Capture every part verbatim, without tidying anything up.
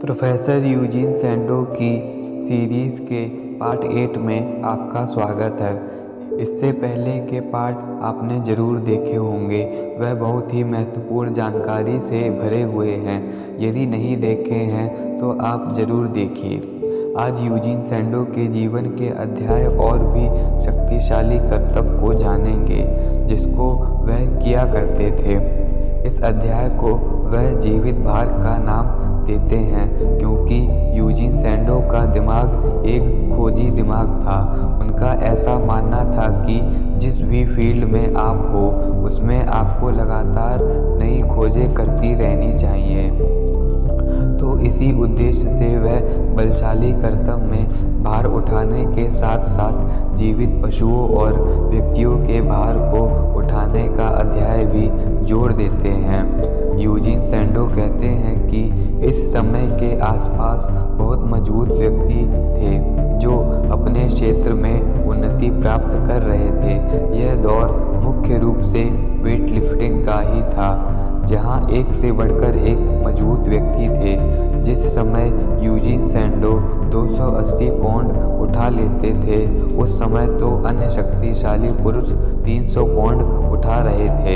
Professor Eugene सैंडो की series के part eight में आपका स्वागत है। इससे पहले के पार्ट आपने ज़रूर देखे होंगे, वह बहुत ही महत्वपूर्ण जानकारी से भरे हुए हैं। यदि नहीं देखे हैं तो आप ज़रूर देखिए। आज यूजीन सैंडो के जीवन के अध्याय और भी शक्तिशाली कर्तव्य को जानेंगे जिसको वह किया करते थे। इस अध्याय को वह जीवित भार का नाम देते हैं क्योंकि यूजीन सैंडो का दिमाग एक खोजी दिमाग था। उनका ऐसा मानना था कि जिस भी फील्ड में आप हो उसमें आपको लगातार नई खोजें करती रहनी चाहिए। तो इसी उद्देश्य से वह बलशाली कर्तव्य में भार उठाने के साथ साथ जीवित पशुओं और व्यक्तियों के भार को उठाने का अध्याय भी जोड़ देते हैं। यूजीन सैंडो कहते हैं कि इस समय के आसपास बहुत मजबूत व्यक्ति थे जो अपने क्षेत्र में उन्नति प्राप्त कर रहे थे। यह दौर मुख्य रूप से वेट लिफ्टिंग का ही था, जहां एक से बढ़कर एक मजबूत व्यक्ति थे। जिस समय यूजीन सैंडो दो सौ अस्सी पाउंड उठा लेते थे, उस समय तो अन्य शक्तिशाली पुरुष तीन सौ पाउंड उठा रहे थे।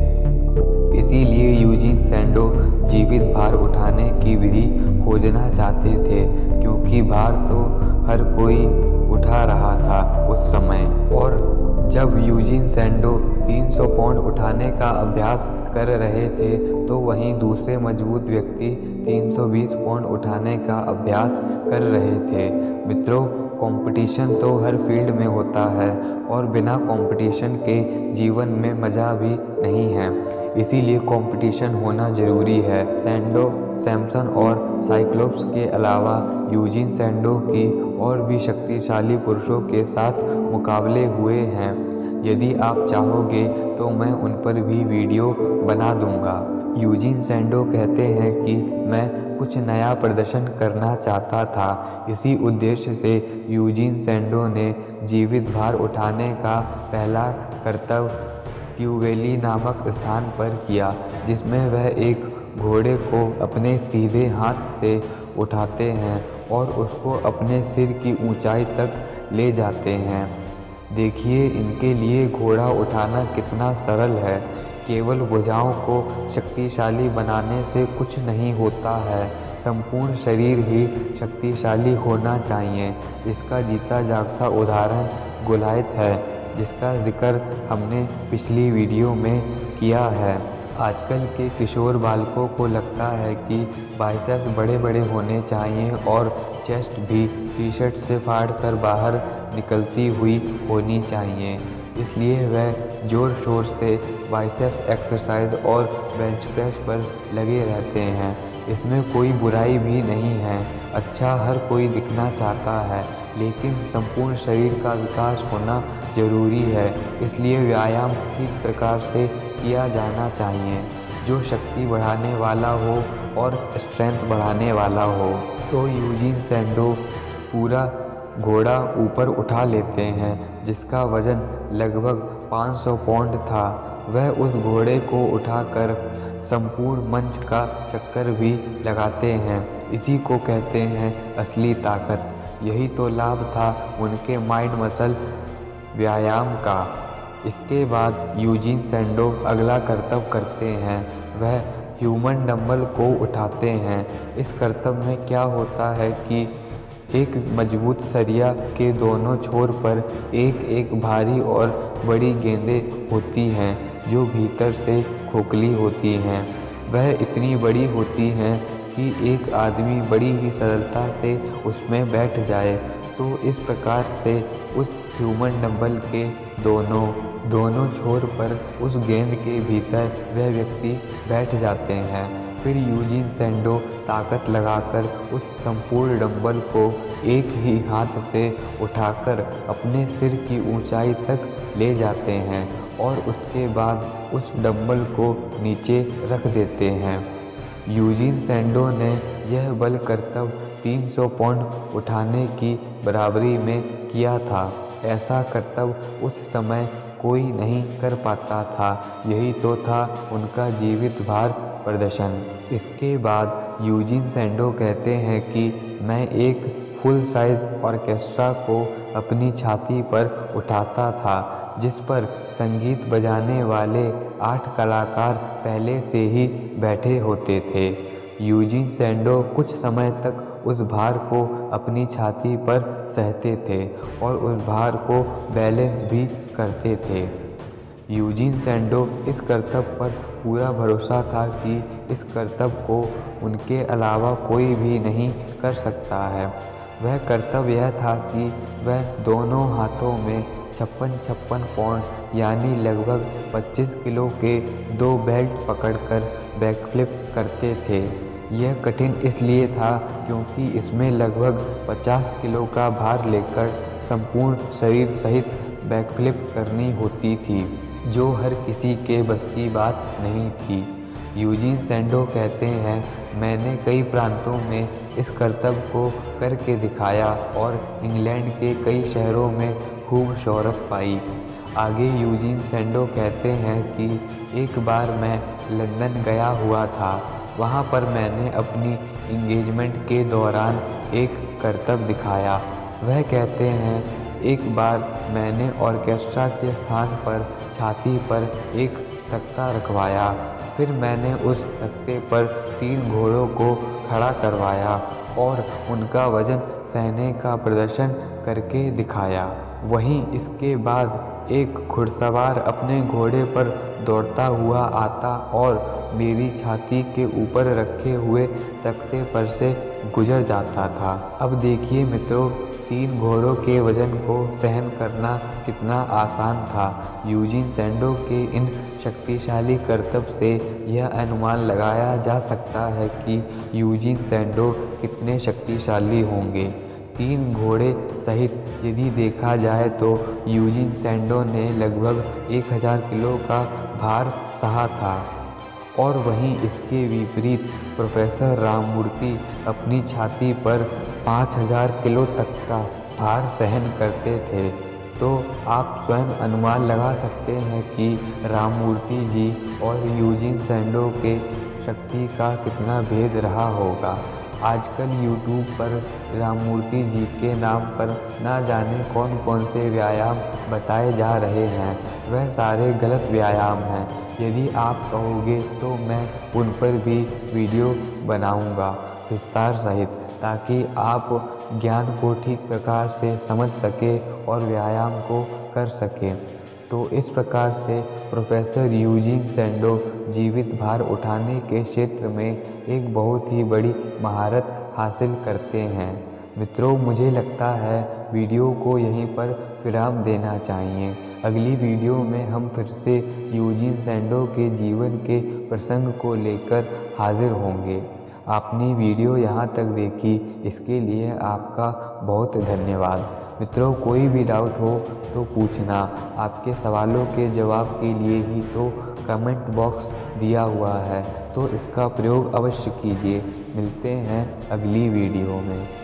इसीलिए यूजीन सैंडो जीवित भार उठाने की विधि खोजना चाहते थे, क्योंकि भार तो हर कोई उठा रहा था उस समय। और जब यूजीन सैंडो तीन सौ पाउंड उठाने का अभ्यास कर रहे थे तो वहीं दूसरे मजबूत व्यक्ति तीन सौ बीस पाउंड उठाने का अभ्यास कर रहे थे। मित्रों, कंपटीशन तो हर फील्ड में होता है और बिना कंपटीशन के जीवन में मज़ा भी नहीं है। इसीलिए कंपटीशन होना ज़रूरी है। सैंडो, सैमसन और साइक्लोप्स के अलावा यूजीन सैंडो की और भी शक्तिशाली पुरुषों के साथ मुकाबले हुए हैं। यदि आप चाहोगे तो मैं उन पर भी वीडियो बना दूंगा। यूजीन सैंडो कहते हैं कि मैं कुछ नया प्रदर्शन करना चाहता था। इसी उद्देश्य से यूजीन सैंडो ने जीवित भार उठाने का पहला कर्तव्य ट्यूवेली नामक स्थान पर किया, जिसमें वह एक घोड़े को अपने सीधे हाथ से उठाते हैं और उसको अपने सिर की ऊंचाई तक ले जाते हैं। देखिए, इनके लिए घोड़ा उठाना कितना सरल है। केवल भुजाओं को शक्तिशाली बनाने से कुछ नहीं होता है, संपूर्ण शरीर ही शक्तिशाली होना चाहिए। इसका जीता जागता उदाहरण गोलियत है, जिसका जिक्र हमने पिछली वीडियो में किया है। आजकल के किशोर बालकों को लगता है कि बाइसेप्स बड़े बड़े होने चाहिए और चेस्ट भी टी शर्ट से फाड़ कर बाहर निकलती हुई होनी चाहिए। इसलिए वह ज़ोर शोर से बाइसेप्स एक्सरसाइज और बेंच प्रेस पर लगे रहते हैं। इसमें कोई बुराई भी नहीं है। अच्छा, हर कोई दिखना चाहता है, लेकिन संपूर्ण शरीर का विकास होना ज़रूरी है। इसलिए व्यायाम ठीक प्रकार से किया जाना चाहिए, जो शक्ति बढ़ाने वाला हो और स्ट्रेंथ बढ़ाने वाला हो। तो यूजीन सैंडो पूरा घोड़ा ऊपर उठा लेते हैं, जिसका वजन लगभग पाँच सौ पाउंड था। वह उस घोड़े को उठाकर संपूर्ण मंच का चक्कर भी लगाते हैं। इसी को कहते हैं असली ताकत। यही तो लाभ था उनके माइंड मसल व्यायाम का। इसके बाद यूजीन सैंडो अगला कर्तव्य करते हैं। वह ह्यूमन डंबल को उठाते हैं। इस कर्तव्य में क्या होता है कि एक मजबूत सरिया के दोनों छोर पर एक एक भारी और बड़ी गेंदें होती हैं, जो भीतर से खोखली होती हैं। वह इतनी बड़ी होती हैं कि एक आदमी बड़ी ही सरलता से उसमें बैठ जाए। तो इस प्रकार से उस ह्यूमन डंबल के दोनों दोनों छोर पर उस गेंद के भीतर वह व्यक्ति बैठ जाते हैं। फिर यूजीन सैंडो ताकत लगाकर उस संपूर्ण डंबल को एक ही हाथ से उठाकर अपने सिर की ऊंचाई तक ले जाते हैं और उसके बाद उस डंबल को नीचे रख देते हैं। यूजीन सैंडो ने यह बल कर्तव्य तीन सौ पाउंड उठाने की बराबरी में किया था। ऐसा कर्तव्य उस समय कोई नहीं कर पाता था। यही तो था उनका जीवित भार प्रदर्शन। इसके बाद यूजिन सैंडो कहते हैं कि मैं एक फुल साइज ऑर्केस्ट्रा को अपनी छाती पर उठाता था जिस पर संगीत बजाने वाले आठ कलाकार पहले से ही बैठे होते थे। यूजिन सैंडो कुछ समय तक उस भार को अपनी छाती पर सहते थे और उस भार को बैलेंस भी करते थे। यूजिन सैंडो इस कर्तव्य पर पूरा भरोसा था कि इस कर्तव्य को उनके अलावा कोई भी नहीं कर सकता है। वह कर्तव्य यह था कि वह दोनों हाथों में छप्पन छप्पन पाउंड यानी लगभग पच्चीस किलो के दो बेल्ट पकड़कर बैकफ्लिप करते थे। यह कठिन इसलिए था क्योंकि इसमें लगभग पचास किलो का भार लेकर संपूर्ण शरीर सहित बैकफ्लिप करनी होती थी, जो हर किसी के बस की बात नहीं थी। यूजिन सैंडो कहते हैं, मैंने कई प्रांतों में इस कर्तव्य को करके दिखाया और इंग्लैंड के कई शहरों में खूब शोहरत पाई। आगे यूजिन सैंडो कहते हैं कि एक बार मैं लंदन गया हुआ था। वहाँ पर मैंने अपनी इंगेजमेंट के दौरान एक कर्तव्य दिखाया। वह कहते हैं, एक बार मैंने ऑर्केस्ट्रा के स्थान पर छाती पर एक तख्ता रखवाया। फिर मैंने उस तख्ते पर तीन घोड़ों को खड़ा करवाया और उनका वजन सहने का प्रदर्शन करके दिखाया। वहीं इसके बाद एक घुड़सवार अपने घोड़े पर दौड़ता हुआ आता और मेरी छाती के ऊपर रखे हुए तख्ते पर से गुजर जाता था। अब देखिए मित्रों, तीन घोड़ों के वजन को सहन करना कितना आसान था। यूजिन सैंडो के इन शक्तिशाली कर्तव्य से यह अनुमान लगाया जा सकता है कि यूजिन सैंडो कितने शक्तिशाली होंगे। तीन घोड़े सहित यदि देखा जाए तो यूजिन सैंडो ने लगभग एक हज़ार किलो का भार सहा था और वहीं इसके विपरीत प्रोफेसर राममूर्ति अपनी छाती पर पाँच हज़ार किलो तक का भार सहन करते थे। तो आप स्वयं अनुमान लगा सकते हैं कि राममूर्ति जी और यूजिन सैंडो के शक्ति का कितना भेद रहा होगा। आजकल यूट्यूब पर राममूर्ति जी के नाम पर ना जाने कौन कौन से व्यायाम बताए जा रहे हैं। वह सारे गलत व्यायाम हैं। यदि आप कहोगे तो मैं उन पर भी वीडियो बनाऊंगा विस्तार सहित, ताकि आप ज्ञान को ठीक प्रकार से समझ सके और व्यायाम को कर सकें। तो इस प्रकार से प्रोफेसर यूजिन सैंडो जीवित भार उठाने के क्षेत्र में एक बहुत ही बड़ी महारत हासिल करते हैं। मित्रों, मुझे लगता है वीडियो को यहीं पर विराम देना चाहिए। अगली वीडियो में हम फिर से यूजिन सैंडो के जीवन के प्रसंग को लेकर हाजिर होंगे। आपने वीडियो यहाँ तक देखी, इसके लिए आपका बहुत धन्यवाद। मित्रों, कोई भी डाउट हो तो पूछना। आपके सवालों के जवाब के लिए ही तो कमेंट बॉक्स दिया हुआ है, तो इसका प्रयोग अवश्य कीजिए। मिलते हैं अगली वीडियो में।